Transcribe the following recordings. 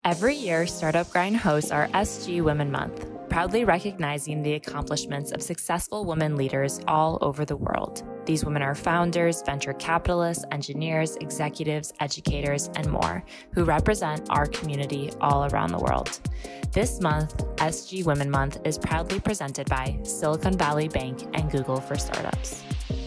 Every year, Startup Grind hosts our SG Women Month, proudly recognizing the accomplishments of successful women leaders all over the world. These women are founders, venture capitalists, engineers, executives, educators, and more, who represent our community all around the world. This month, SG Women Month is proudly presented by Silicon Valley Bank and Google for Startups.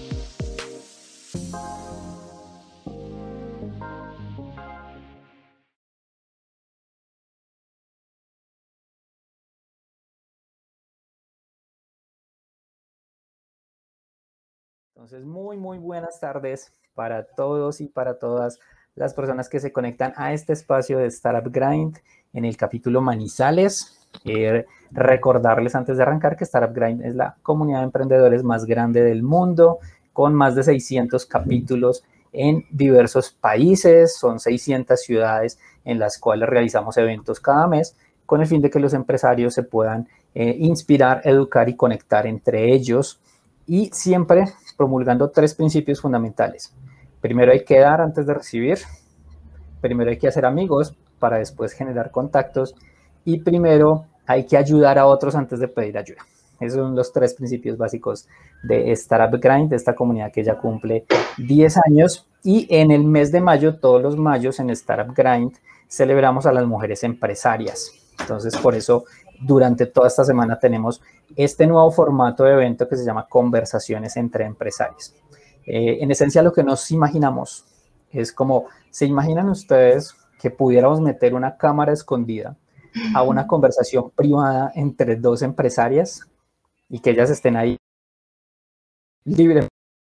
Entonces, muy buenas tardes para todos y para todas las personas que se conectan a este espacio de Startup Grind en el capítulo Manizales. Recordarles antes de arrancar que Startup Grind es la comunidad de emprendedores más grande del mundo, con más de 600 capítulos en diversos países. Son 600 ciudades en las cuales realizamos eventos cada mes, con el fin de que los empresarios se puedan inspirar, educar y conectar entre ellos. Y siempre promulgando 3 principios fundamentales. Primero hay que dar antes de recibir, primero hay que hacer amigos para después generar contactos y primero hay que ayudar a otros antes de pedir ayuda. Esos son los 3 principios básicos de Startup Grind, de esta comunidad que ya cumple 10 años. Y en el mes de mayo, todos los mayos en Startup Grind, celebramos a las mujeres empresarias. Entonces, por eso, durante toda esta semana tenemos este nuevo formato de evento que se llama Conversaciones entre Empresarios. En esencia, lo que nos imaginamos es como, ¿se imaginan ustedes que pudiéramos meter una cámara escondida a una conversación privada entre 2 empresarias y que ellas estén ahí libres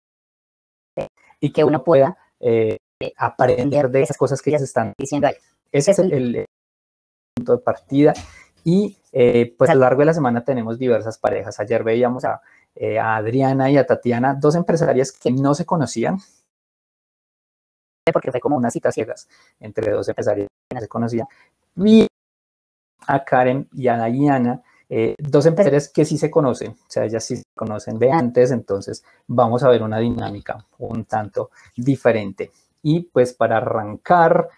y que uno pueda aprender de esas cosas que ellas están diciendo ahí? Ese es el punto de partida. Y pues a lo largo de la semana tenemos diversas parejas. Ayer veíamos a Adriana y a Tatiana, 2 empresarias que no se conocían, porque fue como una cita ciegas entre 2 empresarias que no se conocían. Y a Karen y a Diana, 2 empresarias que sí se conocen, o sea, ellas sí se conocen de antes, entonces vamos a ver una dinámica un tanto diferente. Y pues para arrancar,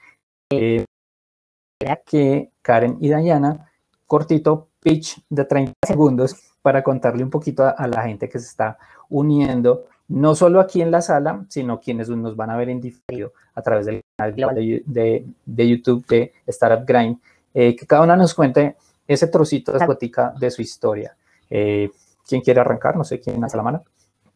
que Karen y Diana, cortito pitch de 30 segundos para contarle un poquito a la gente que se está uniendo, no solo aquí en la sala, sino quienes nos van a ver en diferido a través del canal global de YouTube de Startup Grind, que cada una nos cuente ese trocito de la gotica de su historia. ¿Quién quiere arrancar? No sé quién hace la mano.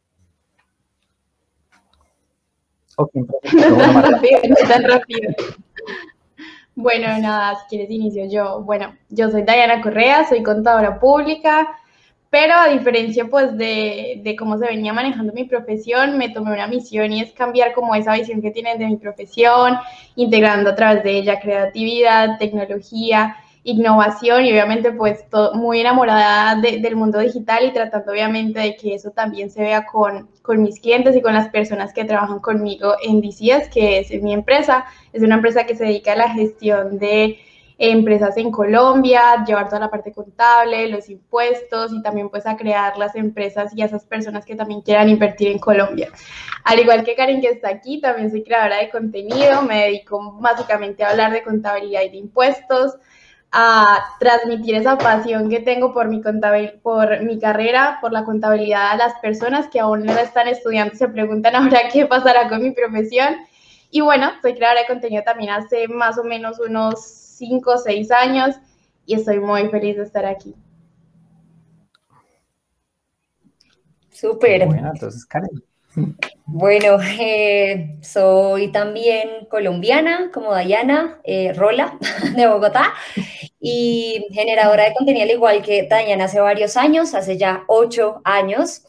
¿O quién no tan rápido. Bueno, nada, si quieres inicio yo. Bueno, yo soy Diana Correa, soy contadora pública, pero a diferencia pues de cómo se venía manejando mi profesión, me tomé una misión y es cambiar como esa visión que tienen de mi profesión, integrando a través de ella creatividad, tecnología, innovación y obviamente pues muy enamorada del mundo digital y tratando obviamente de que eso también se vea con mis clientes y con las personas que trabajan conmigo en DCS, que es mi empresa. Es una empresa que se dedica a la gestión de empresas en Colombia, llevar toda la parte contable, los impuestos y también pues a crear las empresas y a esas personas que también quieran invertir en Colombia. Al igual que Karen que está aquí, también soy creadora de contenido, me dedico básicamente a hablar de contabilidad y de impuestos, a transmitir esa pasión que tengo por mi carrera, por la contabilidad a las personas que aún no la están estudiando y se preguntan ahora qué pasará con mi profesión. Y bueno, soy creadora de contenido también hace más o menos unos 5 o 6 años y estoy muy feliz de estar aquí. Súper. Bueno, entonces Karen. Bueno, soy también colombiana, como Diana, Rola, de Bogotá, y generadora de contenido al igual que Diana hace varios años, hace ya 8 años.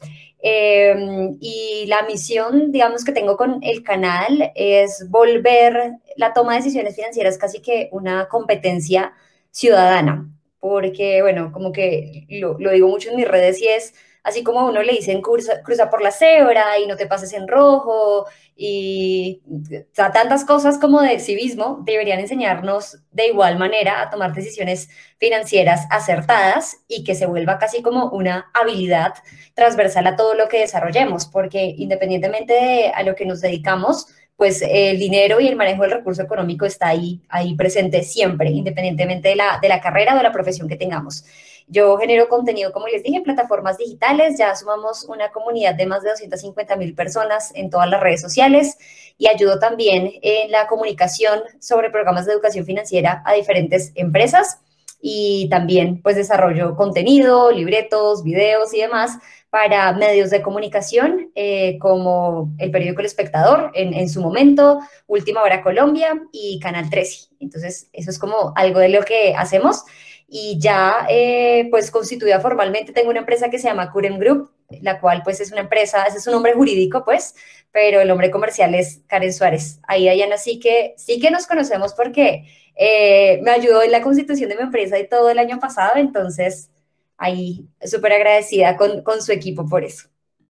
Y la misión, digamos, que tengo con el canal es volver la toma de decisiones financieras casi que una competencia ciudadana, porque, bueno, como que lo digo mucho en mis redes y es así como a uno le dicen cruza por la cebra y no te pases en rojo y o sea, tantas cosas como de civismo deberían enseñarnos de igual manera a tomar decisiones financieras acertadas y que se vuelva casi como una habilidad transversal a todo lo que desarrollemos, porque independientemente de a lo que nos dedicamos, pues el dinero y el manejo del recurso económico está ahí presente siempre, independientemente de la carrera o de la profesión que tengamos. Yo genero contenido, como les dije, en plataformas digitales, ya sumamos una comunidad de más de 250,000 personas en todas las redes sociales y ayudo también en la comunicación sobre programas de educación financiera a diferentes empresas y también pues desarrollo contenido, libretos, videos y demás para medios de comunicación como el periódico El Espectador en su momento, Última Hora Colombia y Canal 13. Entonces, eso es como algo de lo que hacemos. Y ya pues constituida formalmente tengo una empresa que se llama Curem Group, la cual pues es una empresa, ese es un nombre jurídico pues, pero el nombre comercial es Karen Suárez. Ahí Dayana sí que nos conocemos porque me ayudó en la constitución de mi empresa y todo el año pasado, entonces ahí súper agradecida con su equipo por eso.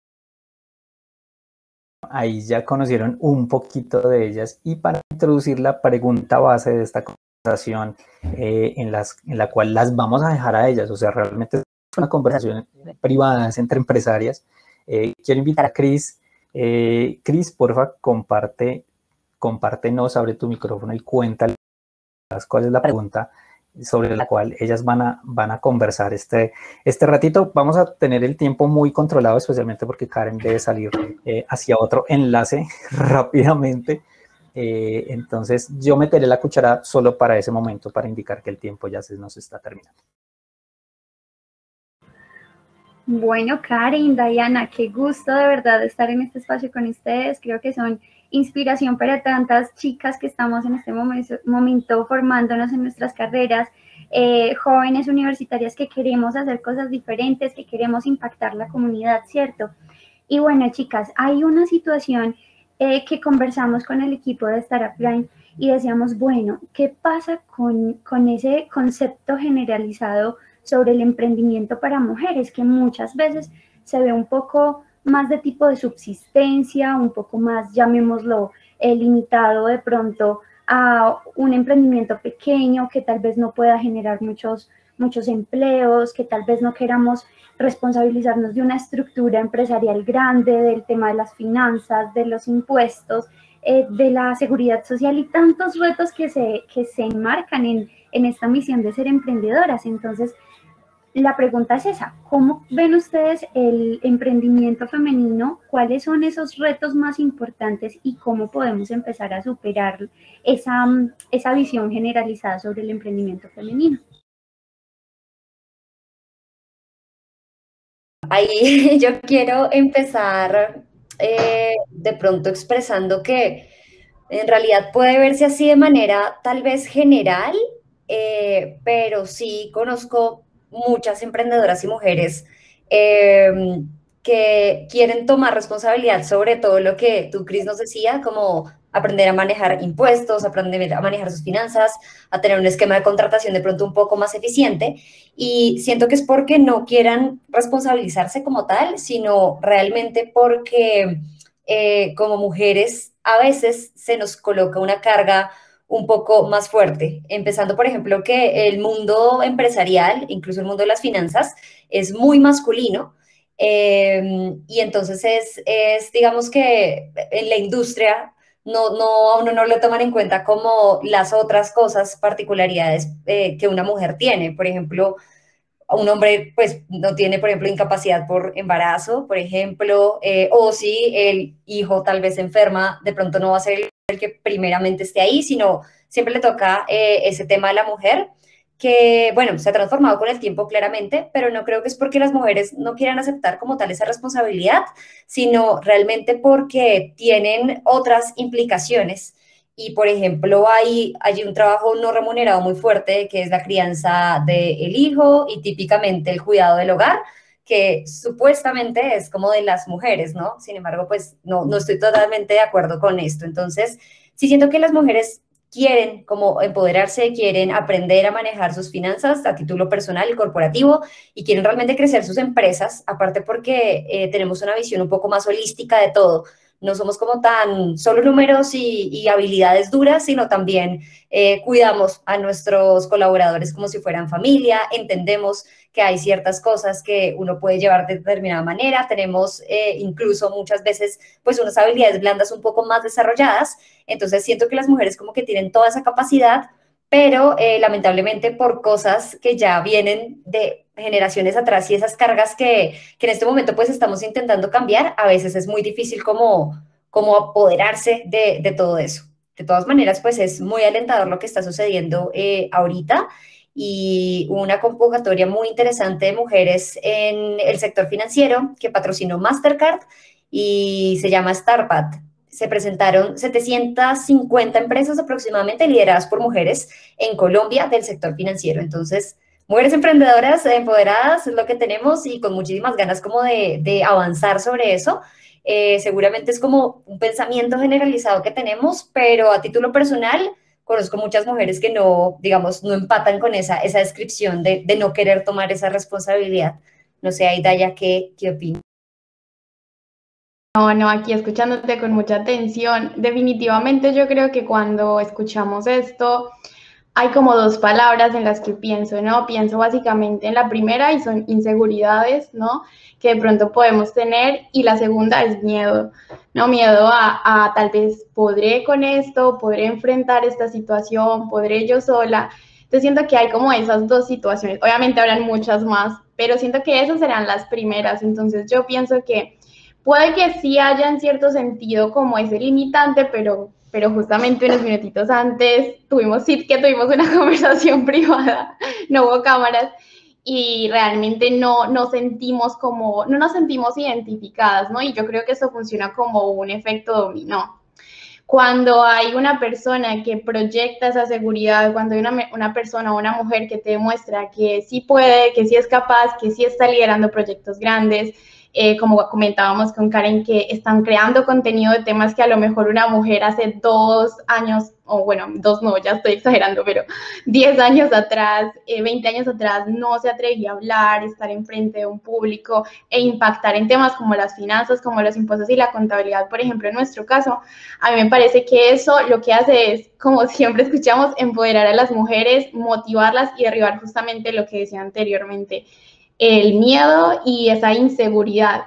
Ahí ya conocieron un poquito de ellas y para introducir la pregunta base de esta conversación en la cual las vamos a dejar a ellas, o sea, realmente es una conversación privada entre empresarias. Quiero invitar a Cris. Cris, porfa, compártenos, abre tu micrófono y cuéntales cuál es la pregunta sobre la cual ellas van a conversar este ratito. Vamos a tener el tiempo muy controlado, especialmente porque Karen debe salir hacia otro enlace rápidamente. Entonces yo meteré la cuchara solo para ese momento, para indicar que el tiempo ya se nos está terminando. Bueno, Karen, Dayana, qué gusto de verdad estar en este espacio con ustedes. Creo que son inspiración para tantas chicas que estamos en este momento formándonos en nuestras carreras, jóvenes universitarias que queremos hacer cosas diferentes, que queremos impactar la comunidad, ¿cierto? Y bueno, chicas, hay una situación que conversamos con el equipo de Startup Grind y decíamos, bueno, ¿qué pasa con ese concepto generalizado sobre el emprendimiento para mujeres, que muchas veces se ve un poco más de tipo de subsistencia, un poco más, llamémoslo, limitado de pronto a un emprendimiento pequeño que tal vez no pueda generar muchos empleos, que tal vez no queramos responsabilizarnos de una estructura empresarial grande, del tema de las finanzas, de los impuestos, de la seguridad social y tantos retos que se enmarcan en esta misión de ser emprendedoras? Entonces, la pregunta es esa: ¿cómo ven ustedes el emprendimiento femenino? ¿Cuáles son esos retos más importantes y cómo podemos empezar a superar esa visión generalizada sobre el emprendimiento femenino? Ahí yo quiero empezar de pronto expresando que en realidad puede verse así de manera tal vez general, pero sí conozco muchas emprendedoras y mujeres que quieren tomar responsabilidad sobre todo lo que tú, Cris, nos decía, como aprender a manejar impuestos, aprender a manejar sus finanzas, a tener un esquema de contratación de pronto un poco más eficiente. Y siento que es porque no quieran responsabilizarse como tal, sino realmente porque como mujeres a veces se nos coloca una carga un poco más fuerte, empezando, por ejemplo, que el mundo empresarial, incluso el mundo de las finanzas, es muy masculino. Y entonces digamos que en la industria a uno no lo toman en cuenta como las otras cosas, particularidades que una mujer tiene. Por ejemplo, un hombre pues no tiene, por ejemplo, incapacidad por embarazo, por ejemplo, o si el hijo tal vez enferma, de pronto no va a ser el que primeramente esté ahí, sino siempre le toca ese tema a la mujer, que, bueno, se ha transformado con el tiempo claramente, pero no creo que es porque las mujeres no quieran aceptar como tal esa responsabilidad, sino realmente porque tienen otras implicaciones. Y, por ejemplo, hay un trabajo no remunerado muy fuerte, que es la crianza del hijo y típicamente el cuidado del hogar, que supuestamente es como de las mujeres, ¿no? Sin embargo, pues no estoy totalmente de acuerdo con esto. Entonces, sí siento que las mujeres quieren como empoderarse, quieren aprender a manejar sus finanzas a título personal y corporativo y quieren realmente crecer sus empresas, aparte porque tenemos una visión un poco más holística de todo. no somos como tan solo números y habilidades duras, sino también cuidamos a nuestros colaboradores como si fueran familia, entendemos que hay ciertas cosas que uno puede llevar de determinada manera, tenemos incluso muchas veces pues unas habilidades blandas un poco más desarrolladas, entonces siento que las mujeres como que tienen toda esa capacidad, pero lamentablemente por cosas que ya vienen de generaciones atrás y esas cargas que en este momento pues estamos intentando cambiar, a veces es muy difícil como apoderarse de todo eso. De todas maneras, pues es muy alentador lo que está sucediendo ahorita y una convocatoria muy interesante de mujeres en el sector financiero que patrocinó Mastercard y se llama Startup. Se presentaron 750 empresas aproximadamente lideradas por mujeres en Colombia del sector financiero. Entonces, mujeres emprendedoras, empoderadas, es lo que tenemos y con muchísimas ganas como de avanzar sobre eso. Seguramente es como un pensamiento generalizado que tenemos, pero a título personal conozco muchas mujeres que no, digamos, no empatan con esa descripción de no querer tomar esa responsabilidad. No sé, Aidaya, ¿qué opinas? No, aquí escuchándote con mucha atención. Definitivamente yo creo que cuando escuchamos esto, hay como dos palabras en las que pienso, ¿no? Pienso básicamente en la primera y son inseguridades, ¿no? Que de pronto podemos tener y la segunda es miedo, ¿no? Miedo a tal vez podré con esto, podré enfrentar esta situación, podré yo sola. Entonces siento que hay como esas dos situaciones. Obviamente habrán muchas más, pero siento que esas serán las primeras. Entonces yo pienso que puede que sí haya en cierto sentido como ese limitante, pero justamente unos minutitos antes tuvimos una conversación privada, no hubo cámaras, y realmente no nos sentimos identificadas, ¿no? Y yo creo que eso funciona como un efecto dominó. Cuando hay una persona que proyecta esa seguridad, cuando hay una persona o una mujer que te demuestra que sí puede, que sí es capaz, que sí está liderando proyectos grandes, como comentábamos con Karen, que están creando contenido de temas que a lo mejor una mujer hace 2 años, o bueno, 2 no, ya estoy exagerando, pero 10 años atrás, 20 años atrás, no se atrevía a hablar, estar enfrente de un público e impactar en temas como las finanzas, como los impuestos y la contabilidad, por ejemplo, en nuestro caso. A mí me parece que eso lo que hace es, como siempre escuchamos, empoderar a las mujeres, motivarlas y derribar justamente lo que decía anteriormente, el miedo y esa inseguridad.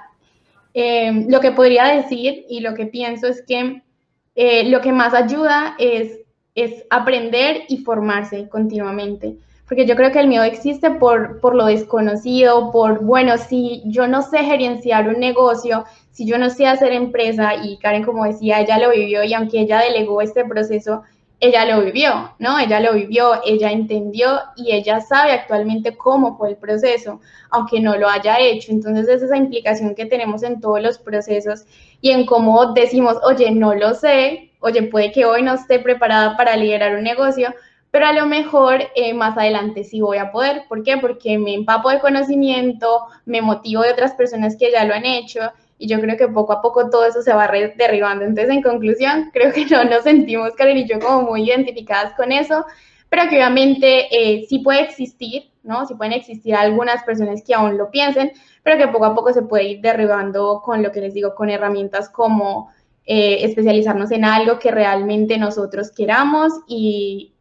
Lo que podría decir y lo que pienso es que lo que más ayuda es aprender y formarse continuamente. Porque yo creo que el miedo existe por lo desconocido, bueno, si yo no sé gerenciar un negocio, si yo no sé hacer empresa, y Karen, como decía, ella lo vivió y aunque ella delegó este proceso, ella lo vivió, ¿no? Ella lo vivió, ella entendió y ella sabe actualmente cómo fue el proceso, aunque no lo haya hecho. Entonces es esa implicación que tenemos en todos los procesos y en cómo decimos, oye, no lo sé, oye, puede que hoy no esté preparada para liderar un negocio, pero a lo mejor más adelante sí voy a poder. ¿Por qué? Porque me empapo de conocimiento, me motivo de otras personas que ya lo han hecho y yo creo que poco a poco todo eso se va derribando. Entonces, en conclusión, creo que no nos sentimos, Karen y yo, como muy identificadas con eso, pero que obviamente sí puede existir, ¿no? Sí pueden existir algunas personas que aún lo piensen, pero que poco a poco se puede ir derribando con lo que les digo, con herramientas como especializarnos en algo que realmente nosotros queramos y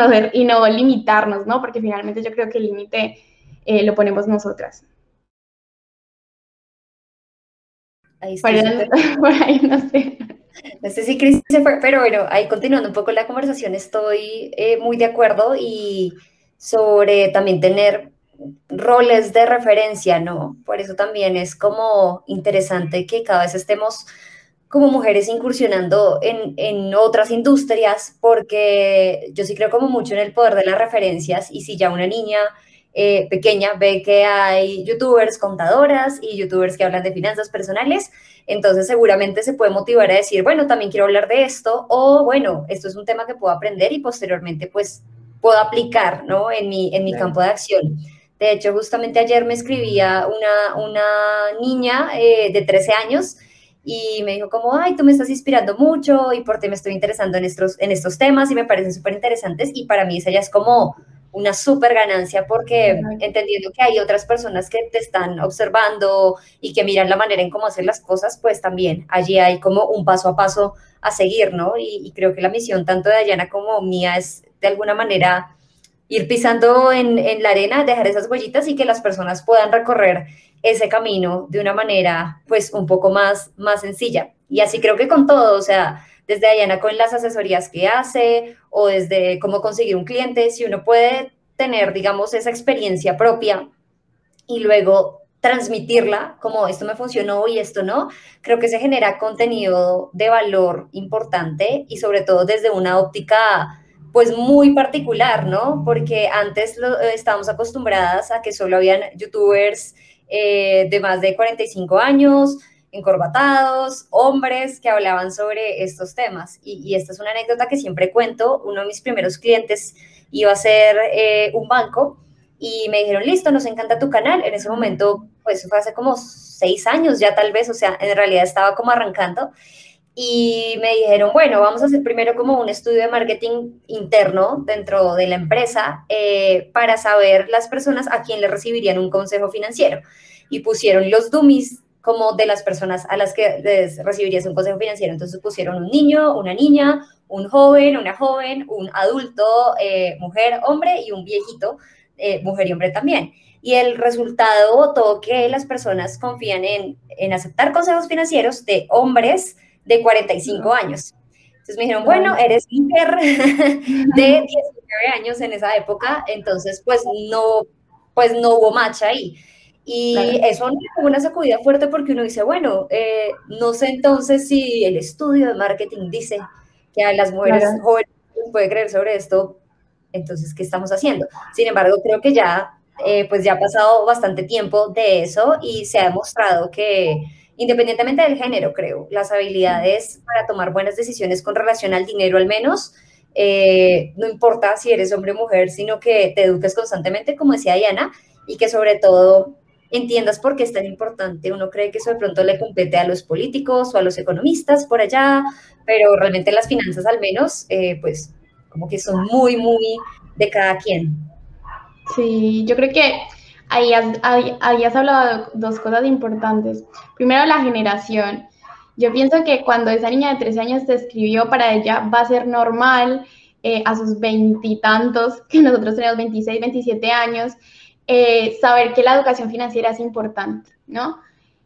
no limitarnos, ¿no? Porque finalmente yo creo que el límite lo ponemos nosotras. Ahí está. Por ahí no sé. No sé si Cris se fue, pero bueno, ahí continuando un poco la conversación, estoy muy de acuerdo y sobre también tener roles de referencia, ¿no? Por eso también es como interesante que cada vez estemos como mujeres incursionando en otras industrias, porque yo sí creo como mucho en el poder de las referencias y si ya una niña pequeña ve que hay youtubers contadoras y youtubers que hablan de finanzas personales, entonces seguramente se puede motivar a decir, bueno, también quiero hablar de esto, o bueno, esto es un tema que puedo aprender y posteriormente pues puedo aplicar, ¿no? En mi campo de acción. De hecho, justamente ayer me escribía una niña de 13 años y me dijo como, ay, tú me estás inspirando mucho y por ti me estoy interesando en estos temas y me parecen súper interesantes y para mí esa ya es como una súper ganancia porque entendiendo que hay otras personas que te están observando y que miran la manera en cómo hacer las cosas, pues también allí hay como un paso a paso a seguir, ¿no? Y creo que la misión tanto de Dayana como mía es de alguna manera ir pisando en la arena, dejar esas huellitas y que las personas puedan recorrer ese camino de una manera pues un poco más sencilla. Y así creo que con todo, o sea, desde Dayana con las asesorías que hace o desde cómo conseguir un cliente, si uno puede tener, digamos, esa experiencia propia y luego transmitirla como esto me funcionó y esto no, creo que se genera contenido de valor importante y sobre todo desde una óptica pues muy particular, ¿no? Porque antes estábamos acostumbradas a que solo habían youtubers de más de 45 años, encorbatados, hombres que hablaban sobre estos temas. Y esta es una anécdota que siempre cuento. Uno de mis primeros clientes iba a ser un banco y me dijeron, listo, nos encanta tu canal. En ese momento, pues fue hace como 6 años ya tal vez, o sea, en realidad estaba como arrancando. Y me dijeron, bueno, vamos a hacer primero como un estudio de marketing interno dentro de la empresa para saber las personas a quién le recibirían un consejo financiero. Y pusieron los dummies como de las personas a las que les recibirías un consejo financiero. Entonces pusieron un niño, una niña, un joven, una joven, un adulto, mujer, hombre y un viejito, mujer y hombre también. Y el resultado votó que las personas confían en aceptar consejos financieros de hombres de 45 años. Entonces me dijeron, bueno, eres mujer de 19 años en esa época, entonces pues no hubo match ahí. Y eso fue una sacudida fuerte porque uno dice, bueno, no sé entonces si el estudio de marketing dice que a las mujeres jóvenes puede creer sobre esto, entonces, ¿qué estamos haciendo? Sin embargo, creo que ya, pues ya ha pasado bastante tiempo de eso y se ha demostrado que independientemente del género, creo, las habilidades para tomar buenas decisiones con relación al dinero al menos, no importa si eres hombre o mujer, sino que te eduques constantemente, como decía Diana, y que sobre todo entiendas por qué es tan importante. Uno cree que eso de pronto le compete a los políticos o a los economistas por allá, pero realmente las finanzas al menos, pues como que son muy, muy de cada quien. Sí, yo creo que ahí has hablado de dos cosas importantes. Primero, la generación. Yo pienso que cuando esa niña de 13 años te escribió, para ella va a ser normal a sus 20 y tantos, que nosotros tenemos 26, 27 años, saber que la educación financiera es importante, ¿no?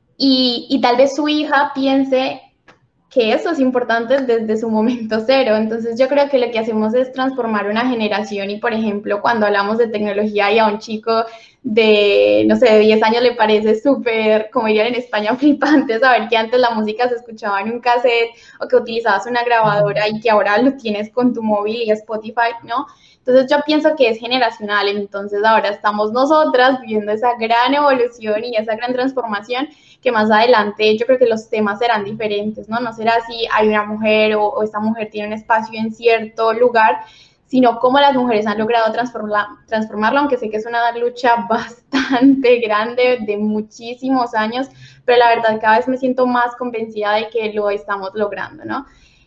Y tal vez su hija piense que eso es importante desde su momento cero. Entonces yo creo que lo que hacemos es transformar una generación y, por ejemplo, cuando hablamos de tecnología y a un chico de, no sé, de 10 años le parece súper, como dirían en España, flipante saber que antes la música se escuchaba en un cassette o que utilizabas una grabadora y que ahora lo tienes con tu móvil y Spotify, ¿no? Entonces yo pienso que es generacional, entonces ahora estamos nosotras viendo esa gran evolución y esa gran transformación que más adelante yo creo que los temas serán diferentes, ¿no? No será si hay una mujer o esta mujer tiene un espacio en cierto lugar, sino cómo las mujeres han logrado transformarlo, aunque sé que es una lucha bastante grande de muchísimos años, pero la verdad cada vez me siento más convencida de que lo estamos logrando, ¿no?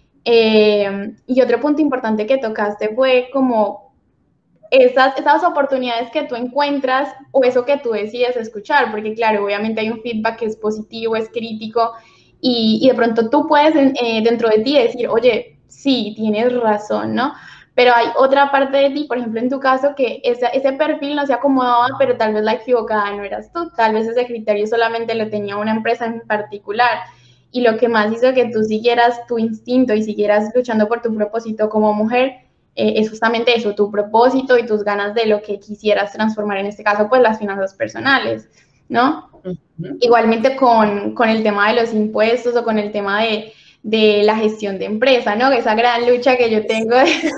Y otro punto importante que tocaste fue como esas oportunidades que tú encuentras o eso que tú decides escuchar, porque claro, obviamente hay un feedback que es positivo, es crítico, y de pronto tú puedes dentro de ti decir, oye, sí, tienes razón, ¿no? Pero hay otra parte de ti, por ejemplo, en tu caso, que ese perfil no se acomodaba, pero tal vez la equivocada no eras tú, tal vez ese criterio solamente lo tenía una empresa en particular, y lo que más hizo que tú siguieras tu instinto y siguieras luchando por tu propósito como mujer, es justamente eso, tu propósito y tus ganas de lo que quisieras transformar, en este caso, pues las finanzas personales, ¿no? Uh-huh. Igualmente con el tema de los impuestos o con el tema de la gestión de empresa, ¿no? Esa gran lucha que yo tengo.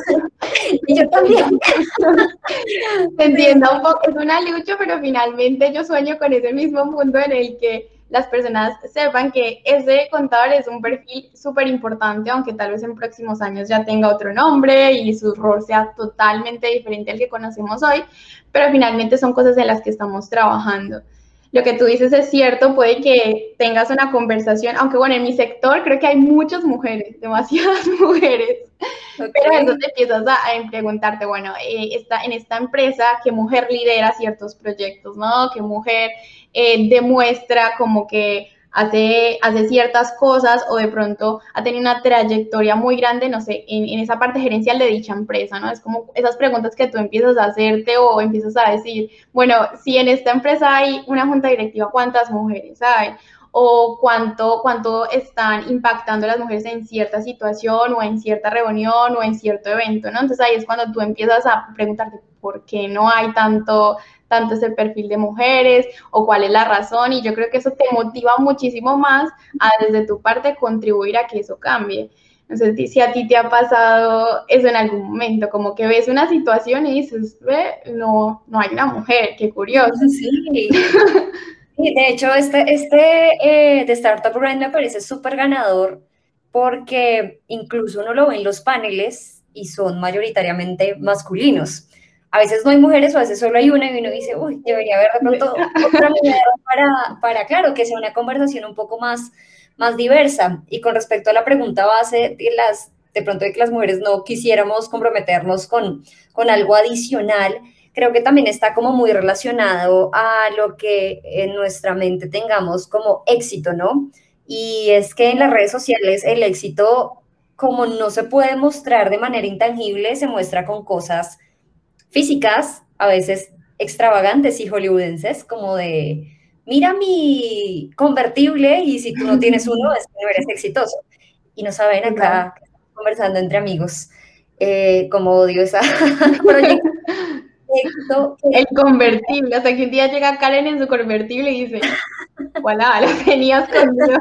Y yo también. Se entienda un poco, es una lucha, pero finalmente yo sueño con ese mismo mundo en el que las personas sepan que ese contador es un perfil súper importante, aunque tal vez en próximos años ya tenga otro nombre y su rol sea totalmente diferente al que conocemos hoy, pero finalmente son cosas en las que estamos trabajando. Lo que tú dices es cierto, puede que tengas una conversación, aunque bueno, en mi sector creo que hay muchas mujeres, demasiadas mujeres, Pero eso te empiezas a preguntarte, bueno, en esta empresa, ¿qué mujer lidera ciertos proyectos, no? ¿Qué mujer demuestra como que hace ciertas cosas o de pronto ha tenido una trayectoria muy grande, no sé, en esa parte gerencial de dicha empresa, ¿no? Es como esas preguntas que tú empiezas a hacerte o empiezas a decir, bueno, si en esta empresa hay una junta directiva, ¿cuántas mujeres hay? O cuánto están impactando las mujeres en cierta situación o en cierta reunión o en cierto evento, ¿no? Entonces ahí es cuando tú empiezas a preguntarte por qué no hay tanto ese perfil de mujeres o cuál es la razón, y yo creo que eso te motiva muchísimo más a desde tu parte contribuir a que eso cambie. No sé si a ti te ha pasado eso en algún momento, como que ves una situación y dices, no hay una mujer, qué curioso. Sí. Sí, de hecho, de Startup Grind me parece súper ganador porque incluso uno lo ve en los paneles y son mayoritariamente masculinos. A veces no hay mujeres o a veces solo hay una y uno dice, uy, debería haber de pronto otra mujer claro, que sea una conversación un poco más diversa. Y con respecto a la pregunta base de pronto de que las mujeres no quisiéramos comprometernos con algo adicional, creo que también está como muy relacionado a lo que en nuestra mente tengamos como éxito, ¿no? Y es que en las redes sociales el éxito, como no se puede mostrar de manera intangible, se muestra con cosas físicas, a veces extravagantes y hollywoodenses, como de, mira mi convertible y si tú no tienes uno, es que no eres exitoso. Y no saben acá, conversando entre amigos, como odio esa proyección. El convertible, hasta que un día llega Karen en su convertible y dice, voilà, lo tenías conmigo.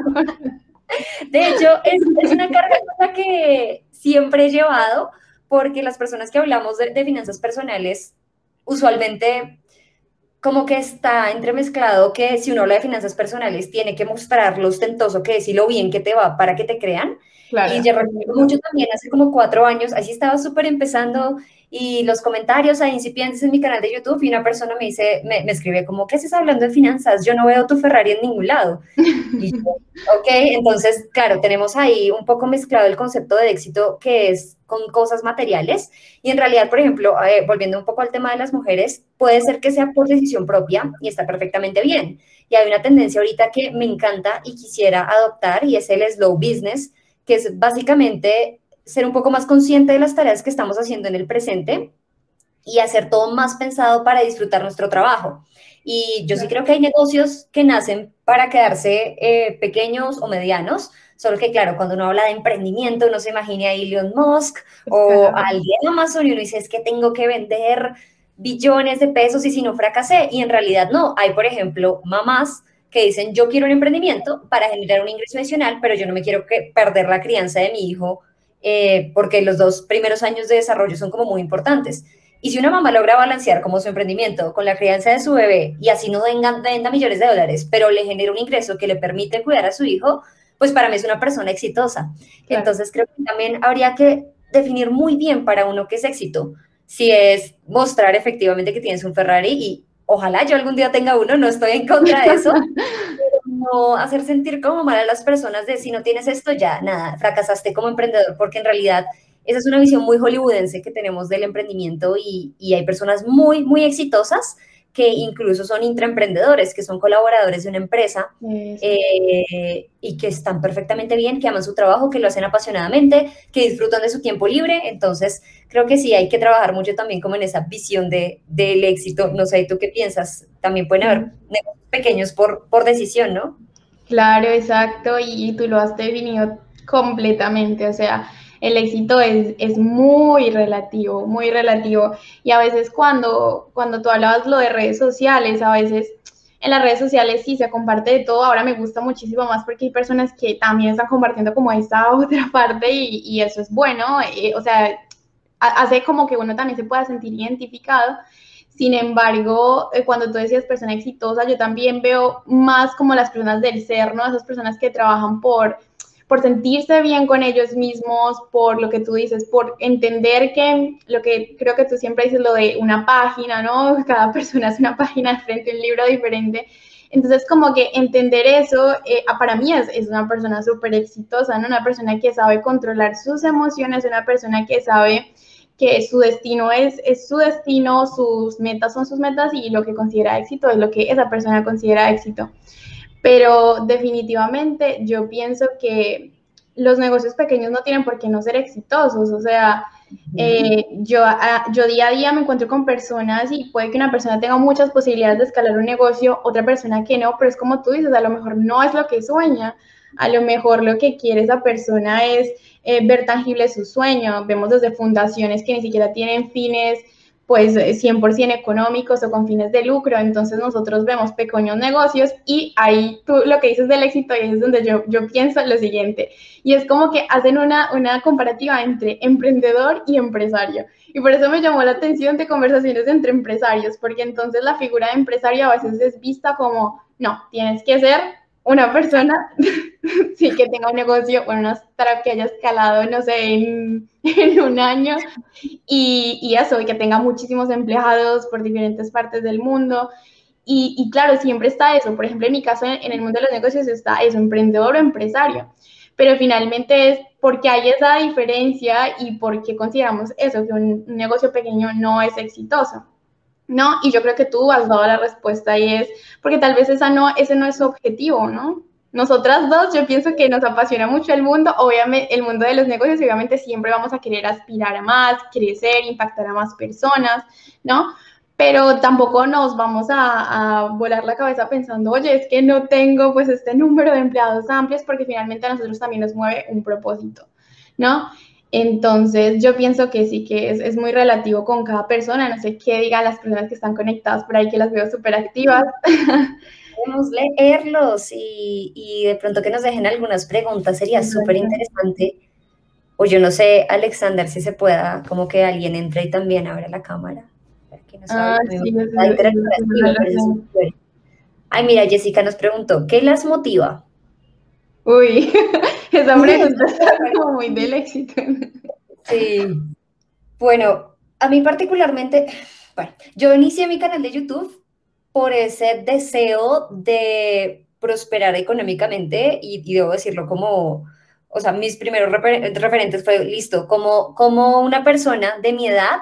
De hecho, es una carga que siempre he llevado, porque las personas que hablamos de finanzas personales, usualmente como que está entremezclado que si uno habla de finanzas personales, tiene que mostrar lo ostentoso que es y lo bien que te va para que te crean. Claro. Y yo recuerdo mucho también, hace como 4 años, así estaba súper empezando, y los comentarios a incipientes en mi canal de YouTube, y una persona me dice, me escribe como, ¿qué estás hablando de finanzas? Yo no veo tu Ferrari en ningún lado. Y yo, ok, entonces, claro, tenemos ahí un poco mezclado el concepto de éxito, que es con cosas materiales, y en realidad, por ejemplo, volviendo un poco al tema de las mujeres, puede ser que sea por decisión propia, y está perfectamente bien. Y hay una tendencia ahorita que me encanta y quisiera adoptar, y es el slow business, que es básicamente ser un poco más consciente de las tareas que estamos haciendo en el presente y hacer todo más pensado para disfrutar nuestro trabajo. Y yo sí creo que hay negocios que nacen para quedarse pequeños o medianos, solo que claro, cuando uno habla de emprendimiento, uno se imagina a Elon Musk o a alguien de Amazon y uno dice, es que tengo que vender billones de pesos y si no fracasé. Y en realidad no, hay por ejemplo mamás que dicen, yo quiero un emprendimiento para generar un ingreso adicional, pero yo no me quiero perder la crianza de mi hijo, porque los 2 primeros años de desarrollo son como muy importantes. Y si una mamá logra balancear como su emprendimiento con la crianza de su bebé y así no venda millones de dólares, pero le genera un ingreso que le permite cuidar a su hijo, pues para mí es una persona exitosa. Claro. Entonces creo que también habría que definir muy bien para uno qué es éxito. Si es mostrar efectivamente que tienes un Ferrari, y ojalá yo algún día tenga uno, no estoy en contra de eso, pero no hacer sentir como mal a las personas de si no tienes esto ya, nada, fracasaste como emprendedor, porque en realidad esa es una visión muy hollywoodense que tenemos del emprendimiento, y hay personas muy, muy exitosas que incluso son intraemprendedores, que son colaboradores de una empresa, y que están perfectamente bien, que aman su trabajo, que lo hacen apasionadamente, que disfrutan de su tiempo libre. Entonces, creo que sí hay que trabajar mucho también como en esa visión del éxito. No sé, ¿tú qué piensas? También pueden haber negocios pequeños por decisión, ¿no? Claro, exacto, y tú lo has definido completamente, o sea, el éxito es muy relativo, y a veces cuando tú hablabas lo de redes sociales, a veces en las redes sociales sí se comparte de todo. Ahora me gusta muchísimo más porque hay personas que también están compartiendo como esta otra parte, y eso es bueno, o sea, hace como que uno también se pueda sentir identificado. Sin embargo, cuando tú decías persona exitosa, yo también veo más como las personas del ser, ¿no? Esas personas que trabajan por sentirse bien con ellos mismos, por lo que tú dices, por entender que lo que creo que tú siempre dices, lo de una página, ¿no? Cada persona es una página frente a un libro diferente. Entonces, como que entender eso, para mí es una persona súper exitosa, ¿no? Una persona que sabe controlar sus emociones, una persona que sabe que su destino es su destino, sus metas son sus metas y lo que considera éxito es lo que esa persona considera éxito. Pero definitivamente yo pienso que los negocios pequeños no tienen por qué no ser exitosos, o sea, yo día a día me encuentro con personas y puede que una persona tenga muchas posibilidades de escalar un negocio, otra persona que no, pero es como tú dices, a lo mejor no es lo que sueña, a lo mejor lo que quiere esa persona es ver tangible su sueño. Vemos desde fundaciones que ni siquiera tienen fines pues 100% económicos o con fines de lucro, entonces nosotros vemos pequeños negocios y ahí tú lo que dices del éxito y es donde yo pienso lo siguiente, y es como que hacen una comparativa entre emprendedor y empresario, y por eso me llamó la atención de conversaciones entre empresarios, porque entonces la figura de empresario a veces es vista como, no, tienes que ser una persona sí que tenga un negocio, bueno, una startup que haya escalado, no sé, en un año y eso, y que tenga muchísimos empleados por diferentes partes del mundo. Y claro, siempre está eso. Por ejemplo, en mi caso, en el mundo de los negocios está eso, emprendedor o empresario. Pero finalmente es porque hay esa diferencia y porque consideramos eso, que un negocio pequeño no es exitoso. ¿No? Y yo creo que tú has dado la respuesta y es porque tal vez ese no es su objetivo, ¿no? Nosotras dos, yo pienso que nos apasiona mucho el mundo, obviamente el mundo de los negocios, y obviamente siempre vamos a querer aspirar a más, crecer, impactar a más personas, ¿no? Pero tampoco nos vamos a volar la cabeza pensando, oye, es que no tengo pues este número de empleados amplios, porque finalmente a nosotros también nos mueve un propósito, ¿no? Entonces, yo pienso que sí, que es muy relativo con cada persona. No sé qué digan las personas que están conectadas por ahí, que las veo súper activas. Podemos leerlos y de pronto que nos dejen algunas preguntas, sería súper interesante. O yo no sé, Alexander, si se pueda, como que alguien entre y también abra la cámara. Ay, mira, Jessica nos preguntó, ¿qué las motiva? Uy, esa pregunta está como muy del éxito. Sí. Bueno, a mí particularmente, bueno, yo inicié mi canal de YouTube por ese deseo de prosperar económicamente y debo decirlo como, o sea, mis primeros referentes fue, listo, como una persona de mi edad,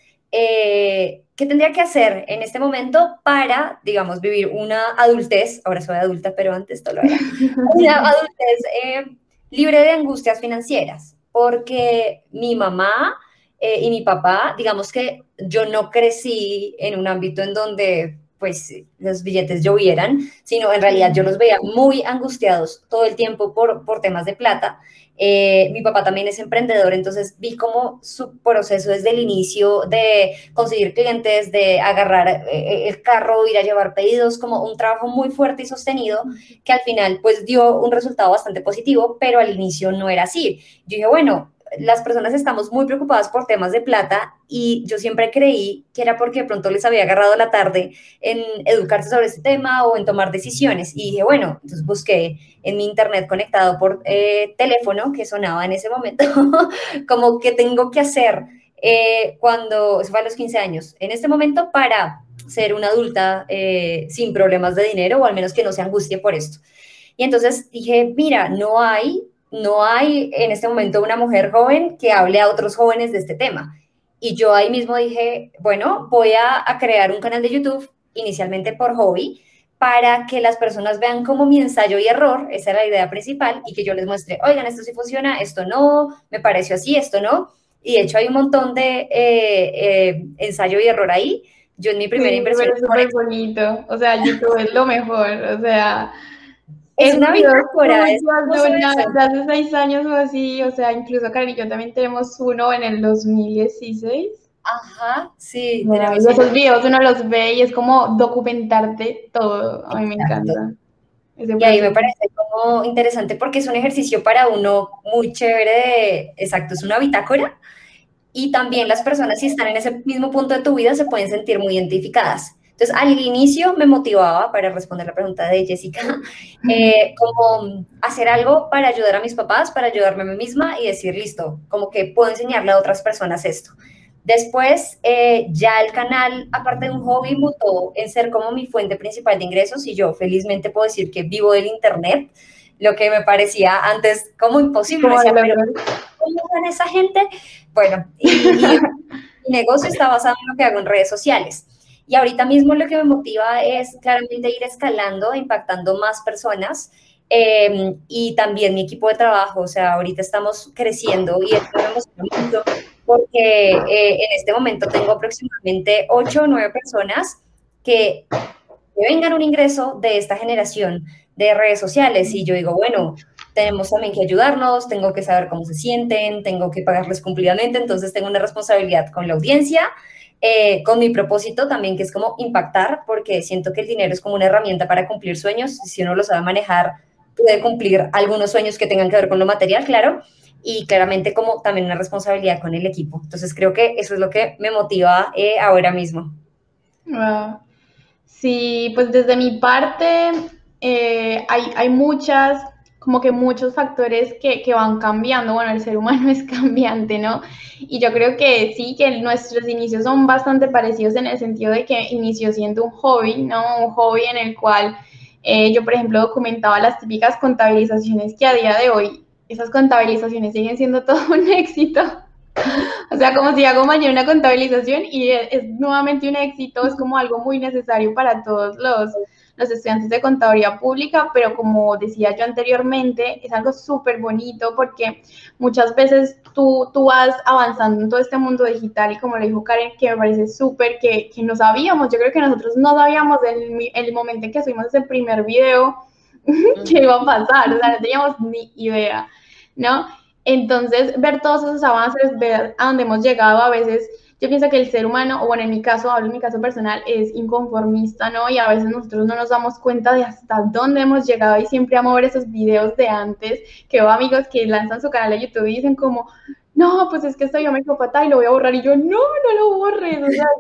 ¿qué tendría que hacer en este momento para, digamos, vivir una adultez, ahora soy adulta, pero antes todo lo era, una adultez libre de angustias financieras? Porque mi mamá y mi papá, digamos que yo no crecí en un ámbito en donde pues los billetes llovieran, sino en realidad yo los veía muy angustiados todo el tiempo por temas de plata. Mi papá también es emprendedor, entonces vi como su proceso desde el inicio de conseguir clientes, de agarrar el carro, ir a llevar pedidos, como un trabajo muy fuerte y sostenido que al final pues dio un resultado bastante positivo, pero al inicio no era así. Yo dije, bueno, las personas estamos muy preocupadas por temas de plata y yo siempre creí que era porque de pronto les había agarrado la tarde en educarse sobre este tema o en tomar decisiones. Y dije, bueno, entonces busqué en mi internet conectado por teléfono, que sonaba en ese momento, como que tengo que hacer cuando, eso fue a los 15 años, en este momento para ser una adulta sin problemas de dinero o al menos que no se angustie por esto. Y entonces dije, mira, no hay en este momento una mujer joven que hable a otros jóvenes de este tema. Y yo ahí mismo dije, bueno, voy a crear un canal de YouTube, inicialmente por hobby, para que las personas vean como mi ensayo y error, esa era la idea principal, y que yo les muestre, oigan, esto sí funciona, esto no, me pareció así, esto no. Y de hecho hay un montón de ensayo y error ahí. Yo en mi primera inversión... Es súper bonito, o sea, YouTube es lo mejor, o sea... Es una bitácora. De hace 6 años o así, o sea, incluso Karen y yo también tenemos uno en el 2016. Ajá, sí. Bueno, esos videos uno los ve y es como documentarte todo. A mí me encanta. Y ahí me parece como interesante porque es un ejercicio para uno muy chévere exacto, es una bitácora. Y también las personas, si están en ese mismo punto de tu vida, se pueden sentir muy identificadas. Entonces, al inicio me motivaba, para responder la pregunta de Jessica, como hacer algo para ayudar a mis papás, para ayudarme a mí misma y decir, listo, como que puedo enseñarle a otras personas esto. Después, ya el canal, aparte de un hobby, mutó en ser como mi fuente principal de ingresos y yo felizmente puedo decir que vivo del internet, lo que me parecía antes como imposible. Me decía, pero ¿cómo son esa gente? Bueno, y mi negocio está basado en lo que hago en redes sociales. Y ahorita mismo lo que me motiva es claramente ir escalando, impactando más personas y también mi equipo de trabajo. O sea, ahorita estamos creciendo y esto me emociona mucho porque en este momento tengo aproximadamente 8 o 9 personas que vengan un ingreso de esta generación de redes sociales. Y yo digo, bueno, tenemos también que ayudarnos, tengo que saber cómo se sienten, tengo que pagarles cumplidamente, entonces tengo una responsabilidad con la audiencia, con mi propósito también, que es como impactar, porque siento que el dinero es como una herramienta para cumplir sueños. Si uno lo sabe manejar, puede cumplir algunos sueños que tengan que ver con lo material, claro, y claramente como también una responsabilidad con el equipo. Entonces creo que eso es lo que me motiva ahora mismo. Wow. Sí, pues desde mi parte hay muchas, como que muchos factores que van cambiando. Bueno, el ser humano es cambiante, ¿no? Y yo creo que sí, que nuestros inicios son bastante parecidos en el sentido de que inició siendo un hobby, ¿no? Un hobby en el cual yo, por ejemplo, documentaba las típicas contabilizaciones que a día de hoy, esas contabilizaciones siguen siendo todo un éxito. O sea, como si hago mañana una contabilización y es nuevamente un éxito, es como algo muy necesario para todos los estudiantes de contaduría pública, pero como decía yo anteriormente, es algo súper bonito porque muchas veces tú vas avanzando en todo este mundo digital y como lo dijo Karen, que me parece súper que no sabíamos, yo creo que nosotros no sabíamos el momento en que subimos ese primer video que iba a pasar, o sea, no teníamos ni idea, ¿no? Entonces, ver todos esos avances, ver a dónde hemos llegado, a veces yo pienso que el ser humano, o bueno, en mi caso, hablo en mi caso personal, es inconformista, ¿no? Y a veces nosotros no nos damos cuenta de hasta dónde hemos llegado y siempre amo ver esos videos de antes, que veo amigos que lanzan su canal de YouTube y dicen como, no, pues es que esto yo me y lo voy a borrar, y yo, no lo borres, o sea,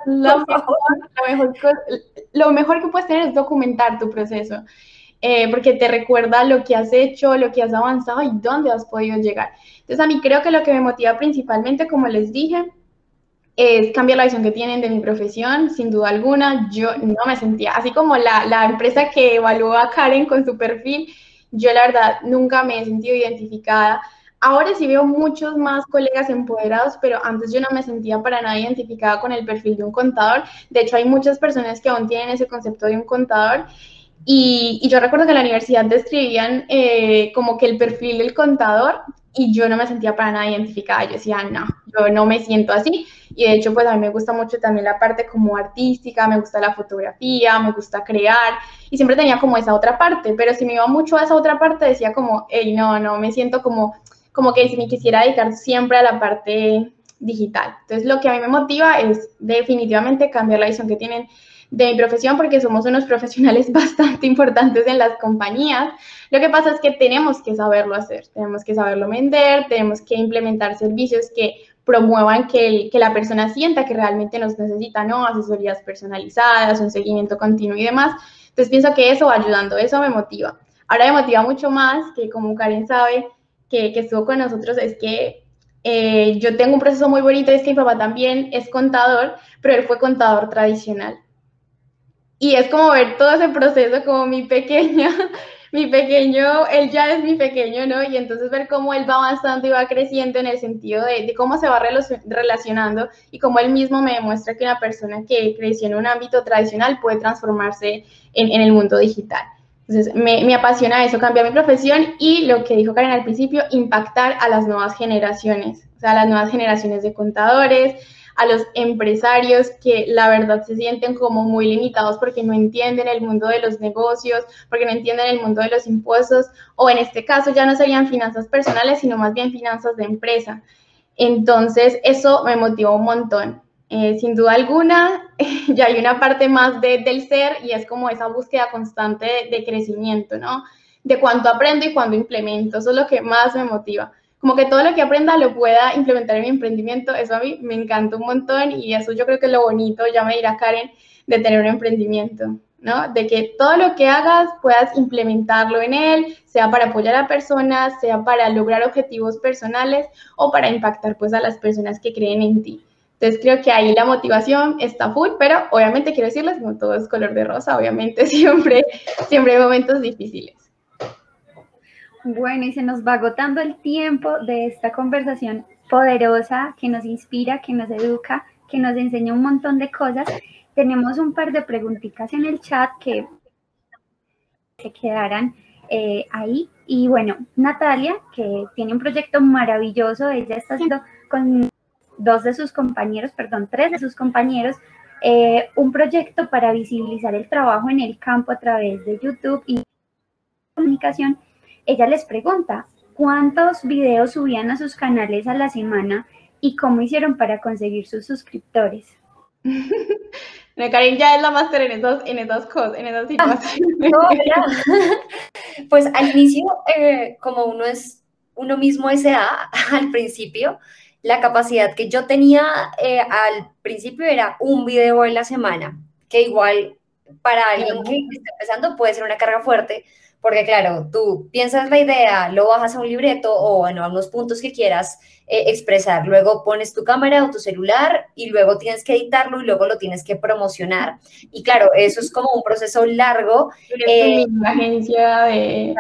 lo mejor que puedes tener es documentar tu proceso. Porque te recuerda lo que has hecho, lo que has avanzado y dónde has podido llegar. Entonces, a mí creo que lo que me motiva principalmente, como les dije, es cambiar la visión que tienen de mi profesión, sin duda alguna. Yo no me sentía, así como la empresa que evaluó a Karen con su perfil, yo la verdad nunca me he sentido identificada. Ahora sí veo muchos más colegas empoderados, pero antes yo no me sentía para nada identificada con el perfil de un contador. De hecho, hay muchas personas que aún tienen ese concepto de un contador. Y yo recuerdo que en la universidad describían como que el perfil del contador y yo no me sentía para nada identificada. Yo decía, no, yo no me siento así. Y de hecho, pues a mí me gusta mucho también la parte como artística, me gusta la fotografía, me gusta crear. Y siempre tenía como esa otra parte, pero si me iba mucho a esa otra parte, decía como, hey, no, me siento como que si me quisiera dedicar siempre a la parte digital. Entonces, lo que a mí me motiva es definitivamente cambiar la visión que tienen de mi profesión, porque somos unos profesionales bastante importantes en las compañías. Lo que pasa es que tenemos que saberlo hacer, tenemos que saberlo vender, tenemos que implementar servicios que promuevan que la persona sienta que realmente nos necesita, ¿no? Asesorías personalizadas, un seguimiento continuo y demás. Entonces pienso que eso va ayudando, eso me motiva. Ahora me motiva mucho más, que como Karen sabe, que estuvo con nosotros, es que yo tengo un proceso muy bonito, es que mi papá también es contador, pero él fue contador tradicional. Y es como ver todo ese proceso como mi pequeño, él ya es mi pequeño, ¿no? Y entonces ver cómo él va avanzando y va creciendo en el sentido de cómo se va relacionando y cómo él mismo me demuestra que una persona que creció en un ámbito tradicional puede transformarse en el mundo digital. Entonces, me apasiona eso, cambiar mi profesión y lo que dijo Karen al principio, impactar a las nuevas generaciones, o sea, a las nuevas generaciones de contadores, a los empresarios que la verdad se sienten como muy limitados porque no entienden el mundo de los negocios, porque no entienden el mundo de los impuestos, o en este caso ya no serían finanzas personales, sino más bien finanzas de empresa. Entonces, eso me motivó un montón. Sin duda alguna, ya hay una parte más del ser y es como esa búsqueda constante de crecimiento, ¿no? De cuánto aprendo y cuándo implemento, eso es lo que más me motiva. Como que todo lo que aprenda lo pueda implementar en mi emprendimiento, eso a mí me encanta un montón y eso yo creo que es lo bonito, ya me dirá Karen, de tener un emprendimiento, ¿no? De que todo lo que hagas puedas implementarlo en él, sea para apoyar a personas, sea para lograr objetivos personales o para impactar pues a las personas que creen en ti. Entonces creo que ahí la motivación está full, pero obviamente quiero decirles, no todo es color de rosa, obviamente siempre hay momentos difíciles. Bueno, y se nos va agotando el tiempo de esta conversación poderosa que nos inspira, que nos educa, que nos enseña un montón de cosas. Tenemos un par de preguntitas en el chat que se quedaran ahí. Y bueno, Natalia, que tiene un proyecto maravilloso, ella está haciendo con tres de sus compañeros, un proyecto para visibilizar el trabajo en el campo a través de YouTube y comunicación. Ella les pregunta, ¿cuántos videos subían a sus canales a la semana y cómo hicieron para conseguir sus suscriptores? No, Karen ya es la máster en esas cosas, en esas situaciones. No, pues al inicio, como uno mismo SA al principio, la capacidad que yo tenía al principio era un video en la semana, que igual para alguien que está empezando puede ser una carga fuerte, porque claro, tú piensas la idea, lo bajas a un libreto o bueno, a unos puntos que quieras expresar, luego pones tu cámara o tu celular y luego tienes que editarlo y luego lo tienes que promocionar. Y claro, eso es como un proceso largo. Una agencia de...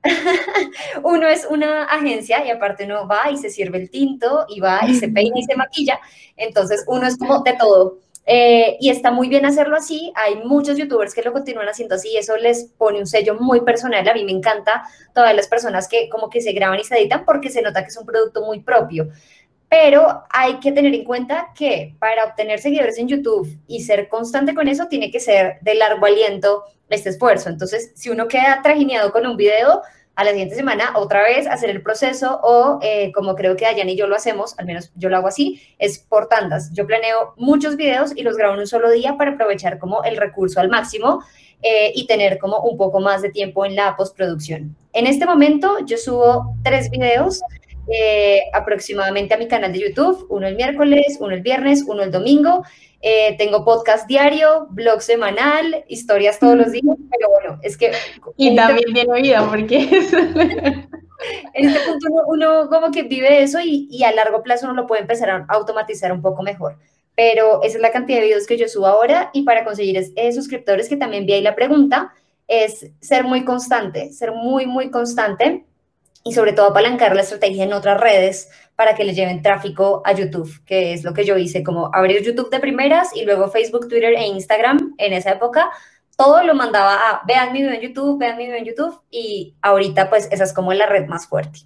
Uno es una agencia y aparte uno va y se sirve el tinto y va y se peina y se maquilla, entonces uno es como de todo. Y está muy bien hacerlo así, hay muchos youtubers que lo continúan haciendo así y eso les pone un sello muy personal. A mí me encanta todas las personas que como que se graban y se editan porque se nota que es un producto muy propio, pero hay que tener en cuenta que para obtener seguidores en YouTube y ser constante con eso tiene que ser de largo aliento este esfuerzo. Entonces, si uno queda trajineado con un video, a la siguiente semana otra vez hacer el proceso o como creo que Dayana y yo lo hacemos, al menos yo lo hago así, es por tandas. Yo planeo muchos videos y los grabo en un solo día para aprovechar como el recurso al máximo y tener como un poco más de tiempo en la postproducción. En este momento yo subo 3 videos aproximadamente a mi canal de YouTube, uno el miércoles, uno el viernes, uno el domingo. Tengo podcast diario, blog semanal, historias todos los días, pero bueno, es que... Y también tiene vida, porque en este punto uno como que vive eso y a largo plazo uno lo puede empezar a automatizar un poco mejor. Pero esa es la cantidad de videos que yo subo ahora y para conseguir suscriptores, que también vi ahí la pregunta, es ser muy constante, ser muy, muy constante y sobre todo apalancar la estrategia en otras redes para que le lleven tráfico a YouTube, que es lo que yo hice, como abrir YouTube de primeras y luego Facebook, Twitter e Instagram en esa época. Todo lo mandaba a vean mi video en YouTube, vean mi video en YouTube y ahorita pues esa es como la red más fuerte.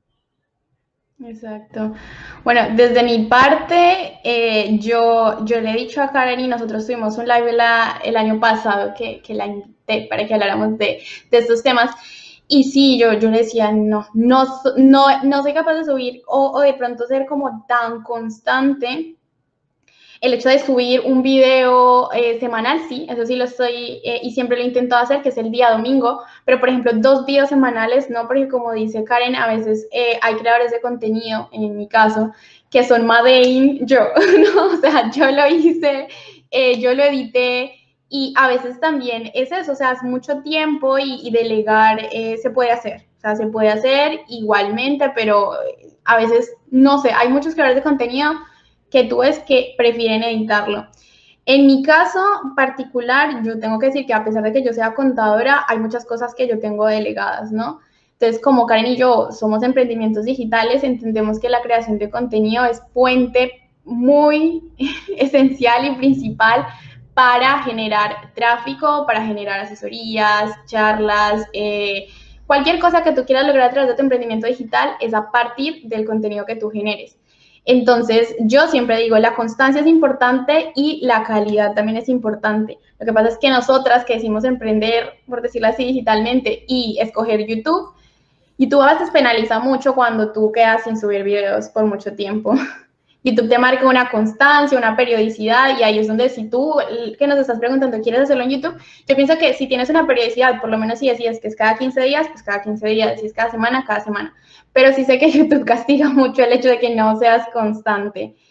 Exacto. Bueno, desde mi parte, yo le he dicho a Karen y nosotros tuvimos un live el año pasado que la invité para que habláramos de estos temas. Y sí, yo le decía, no soy capaz de subir o de pronto ser como tan constante. El hecho de subir un video semanal, sí, eso sí lo estoy y siempre lo he intentado hacer, que es el día domingo, pero por ejemplo 2 videos semanales, no, porque como dice Karen, a veces hay creadores de contenido, en mi caso, que son made yo, ¿no? O sea, yo lo hice, yo lo edité, y a veces también es eso, o sea, es mucho tiempo y delegar se puede hacer, o sea, se puede hacer igualmente, pero a veces, no sé, hay muchos creadores de contenido que tú ves que prefieren editarlo. En mi caso particular, yo tengo que decir que a pesar de que yo sea contadora, hay muchas cosas que yo tengo delegadas, ¿no? Entonces, como Karen y yo somos emprendimientos digitales, entendemos que la creación de contenido es puente muy esencial y principal para generar tráfico, para generar asesorías, charlas, cualquier cosa que tú quieras lograr a través de tu emprendimiento digital es a partir del contenido que tú generes. Entonces, yo siempre digo, la constancia es importante y la calidad también es importante. Lo que pasa es que nosotras que decimos emprender, por decirlo así, digitalmente y escoger YouTube a veces penaliza mucho cuando tú quedas sin subir videos por mucho tiempo. YouTube te marca una constancia, una periodicidad, y ahí es donde si tú, que nos estás preguntando, ¿quieres hacerlo en YouTube? Yo pienso que si tienes una periodicidad, por lo menos si decías que es cada 15 días, pues cada 15 días, si es cada semana. Pero sí sé que YouTube castiga mucho el hecho de que no seas constante.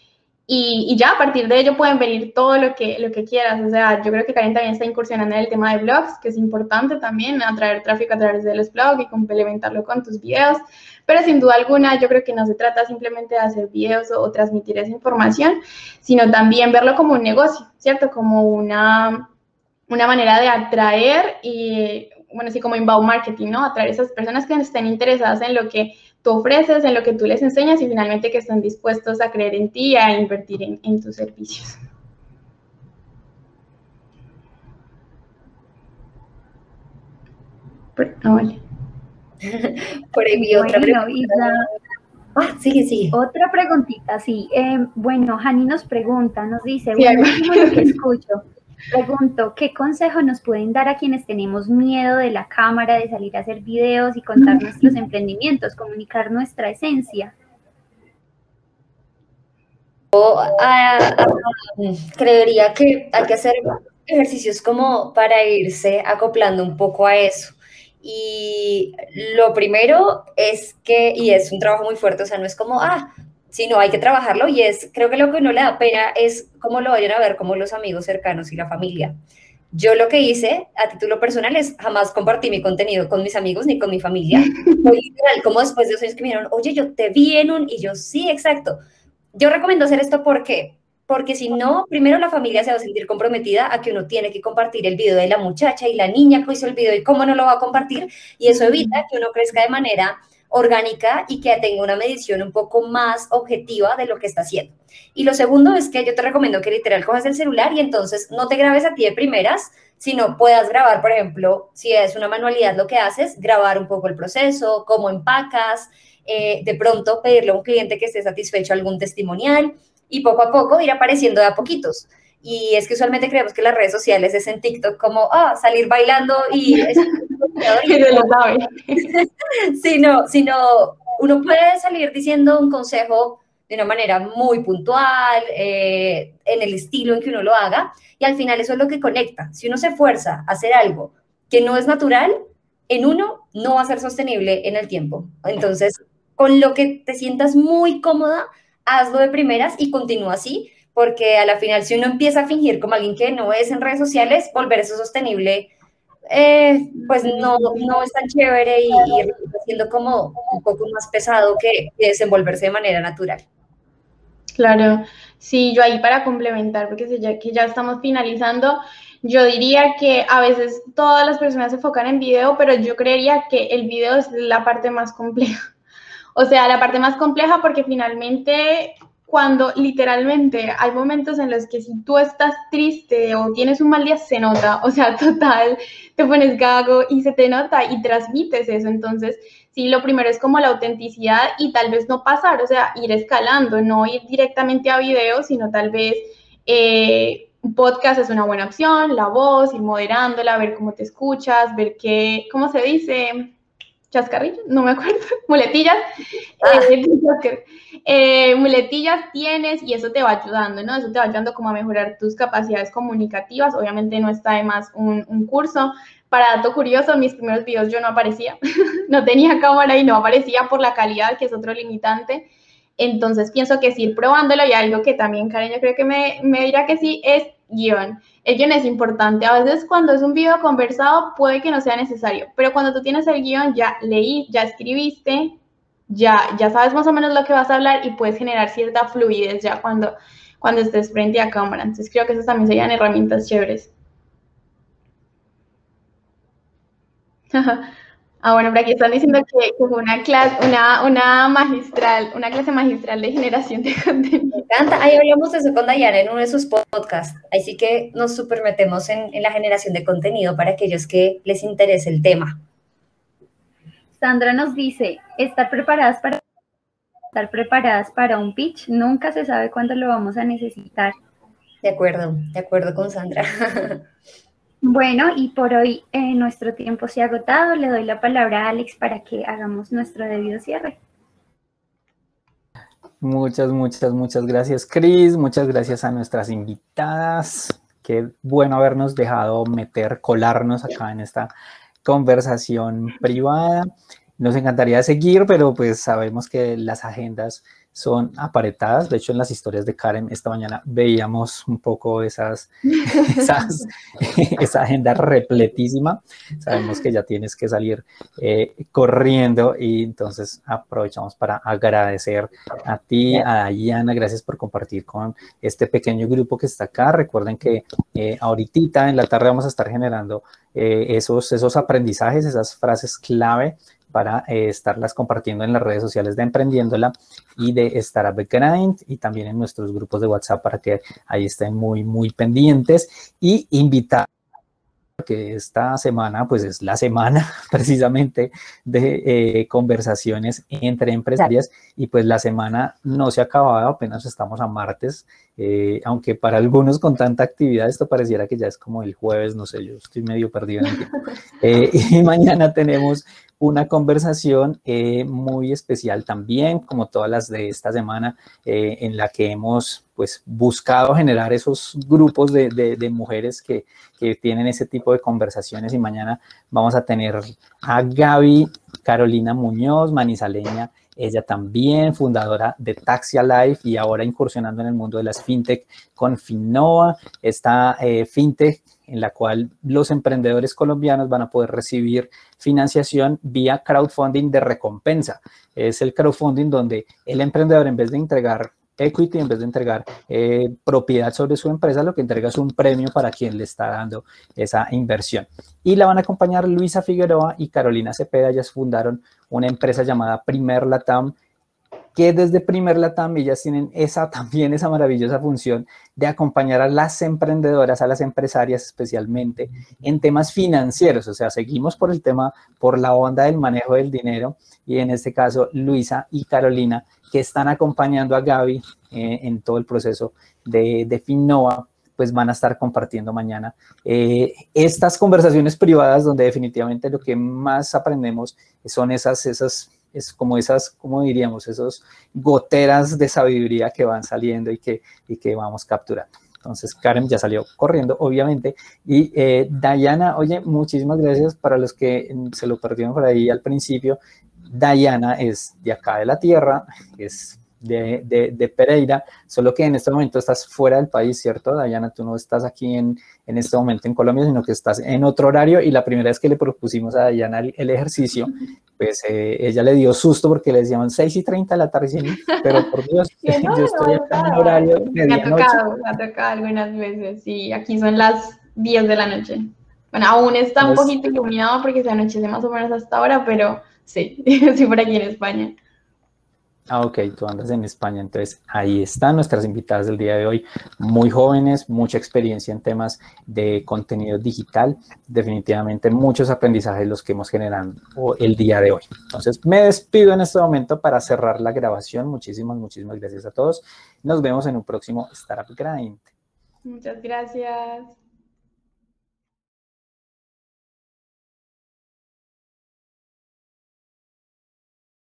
y ya a partir de ello pueden venir todo lo que quieras. O sea, yo creo que Karen también está incursionando en el tema de blogs, que es importante también, atraer tráfico a través de los blogs y complementarlo con tus videos. Pero sin duda alguna, yo creo que no se trata simplemente de hacer videos o transmitir esa información, sino también verlo como un negocio, ¿cierto? Como una manera de atraer y, bueno, sí, como inbound marketing, ¿no? Atraer a esas personas que estén interesadas en lo que tú ofreces, en lo que tú les enseñas y finalmente que estén dispuestos a creer en ti y a invertir en tus servicios. Vale. Por ahí vi otra pregunta. Sigue. Otra preguntita, sí. Bueno, Jani nos pregunta, nos dice, buenísimo lo que escucho. Pregunto, ¿qué consejo nos pueden dar a quienes tenemos miedo de la cámara, de salir a hacer videos y contar nuestros emprendimientos, comunicar nuestra esencia? Creería que hay que hacer ejercicios como para irse acoplando un poco a eso. Y lo primero es que, y es un trabajo muy fuerte, o sea, no es como, sino hay que trabajarlo y creo que lo que no le da pena es cómo lo vayan a ver como los amigos cercanos y la familia. Yo lo que hice a título personal es jamás compartí mi contenido con mis amigos ni con mi familia. Fue literal, como después de 2 años que me dijeron, oye, yo te vi y yo, sí, exacto. Yo recomiendo hacer esto porque si no, primero la familia se va a sentir comprometida a que uno tiene que compartir el video de la muchacha y la niña que hizo el video y cómo no lo va a compartir, y eso evita que uno crezca de manera orgánica y que tenga una medición un poco más objetiva de lo que está haciendo. Y lo segundo es que yo te recomiendo que literal cojas el celular y entonces no te grabes a ti de primeras, sino puedas grabar, por ejemplo, si es una manualidad lo que haces, grabar un poco el proceso, cómo empacas, de pronto pedirle a un cliente que esté satisfecho algún testimonial y poco a poco ir apareciendo de a poquitos. Y es que usualmente creemos que las redes sociales es en TikTok como, salir bailando y... sino uno puede salir diciendo un consejo de una manera muy puntual, en el estilo en que uno lo haga, y al final eso es lo que conecta. Si uno se esfuerza a hacer algo que no es natural, en uno no va a ser sostenible en el tiempo. Entonces, con lo que te sientas muy cómoda, hazlo de primeras y continúa así, porque a la final si uno empieza a fingir como alguien que no es en redes sociales, volver eso sostenible, pues no es tan chévere y siendo como un poco más pesado que desenvolverse de manera natural. Claro, sí, yo ahí para complementar, porque ya que ya estamos finalizando, yo diría que a veces todas las personas se enfocan en video, pero yo creería que el video es la parte más compleja. O sea, la parte más compleja porque finalmente cuando literalmente hay momentos en los que si tú estás triste o tienes un mal día se nota, o sea, total, te pones gago y se te nota y transmites eso. Entonces, sí, lo primero es como la autenticidad y tal vez no pasar, o sea, ir escalando, no ir directamente a video, sino tal vez un podcast es una buena opción, la voz, ir moderándola, ver cómo te escuchas, ver qué, ¿cómo se dice? Chascarrillos, no me acuerdo, muletillas, muletillas tienes y eso te va ayudando, ¿no? Eso te va ayudando como a mejorar tus capacidades comunicativas. Obviamente no está de más un curso. Para dato curioso, en mis primeros videos yo no aparecía, no tenía cámara y no aparecía por la calidad, que es otro limitante. Entonces pienso que sí, ir probándolo, y algo que también Karen yo creo que me dirá que sí, es guión. El guión es importante. A veces cuando es un video conversado puede que no sea necesario, pero cuando tú tienes el guión, ya leí, ya escribiste, ya sabes más o menos lo que vas a hablar y puedes generar cierta fluidez ya cuando estés frente a cámara. Entonces creo que esas también serían herramientas chéveres. Bueno, por aquí están diciendo que fue una clase magistral de generación de contenido. Me encanta. Ahí hablamos de eso con Dayana en uno de sus podcasts. Así que nos súper metemos en la generación de contenido para aquellos que les interese el tema. Sandra nos dice, estar preparadas para un pitch, nunca se sabe cuándo lo vamos a necesitar. De acuerdo con Sandra. Bueno, y por hoy nuestro tiempo se ha agotado. Le doy la palabra a Alex para que hagamos nuestro debido cierre. Muchas gracias, Cris. Muchas gracias a nuestras invitadas. Qué bueno habernos dejado colarnos acá en esta conversación privada. Nos encantaría seguir, pero pues sabemos que las agendas son apretadas. De hecho, en las historias de Karen esta mañana veíamos un poco esa agenda repletísima. Sabemos que ya tienes que salir corriendo y entonces aprovechamos para agradecer a ti, a Dayana. Gracias por compartir con este pequeño grupo que está acá. Recuerden que ahorita en la tarde vamos a estar generando esos aprendizajes, esas frases clave para estarlas compartiendo en las redes sociales de Emprendiéndola y de Startup Grind, y también en nuestros grupos de WhatsApp para que ahí estén muy pendientes, y invitar que esta semana pues es la semana precisamente de conversaciones entre empresarias, y pues la semana no se ha acabado, apenas estamos a martes, aunque para algunos con tanta actividad esto pareciera que ya es como el jueves, no sé, yo estoy medio perdido en el tiempo. Y mañana tenemos una conversación muy especial también, como todas las de esta semana, en la que hemos pues buscado generar esos grupos de mujeres que tienen ese tipo de conversaciones, y mañana vamos a tener a Gaby Carolina Muñoz, manizaleña, ella también, fundadora de Taxia Life y ahora incursionando en el mundo de las fintech con Finnova, esta fintech en la cual los emprendedores colombianos van a poder recibir financiación vía crowdfunding de recompensa. Es el crowdfunding donde el emprendedor, en vez de entregar equity, en vez de entregar propiedad sobre su empresa, lo que entrega es un premio para quien le está dando esa inversión. Y la van a acompañar Luisa Figueroa y Carolina Cepeda. Ellas fundaron una empresa llamada Primer Latam, que desde Primer Latam ellas tienen también esa maravillosa función de acompañar a las emprendedoras, a las empresarias especialmente, en temas financieros. O sea, seguimos por el tema, por la onda del manejo del dinero, y en este caso Luisa y Carolina, que están acompañando a Gaby en todo el proceso de Finnova, pues van a estar compartiendo mañana estas conversaciones privadas, donde definitivamente lo que más aprendemos son como diríamos, esos goteras de sabiduría que van saliendo y que vamos capturando. Entonces, Karen ya salió corriendo, obviamente. Y Dayana, oye, muchísimas gracias. Para los que se lo perdieron por ahí al principio, Dayana es de acá de la tierra, es de Pereira, solo que en este momento estás fuera del país, ¿cierto, Dayana? Tú no estás aquí en este momento en Colombia, sino que estás en otro horario, y la primera vez que le propusimos a Dayana el ejercicio, pues ella le dio susto porque le decían 6:30 de la tarde, pero por Dios, yo estoy acá en horario de medianoche. Me ha tocado algunas veces, sí, aquí son las 10 de la noche. Bueno, aún está un poquito iluminado porque se anochece más o menos hasta ahora, pero sí, sí, por aquí en España. Ah, ok, tú andas en España, entonces ahí están nuestras invitadas del día de hoy, muy jóvenes, mucha experiencia en temas de contenido digital, definitivamente muchos aprendizajes los que hemos generado el día de hoy. Entonces me despido en este momento para cerrar la grabación. Muchísimas gracias a todos. Nos vemos en un próximo Startup Grind. Muchas gracias.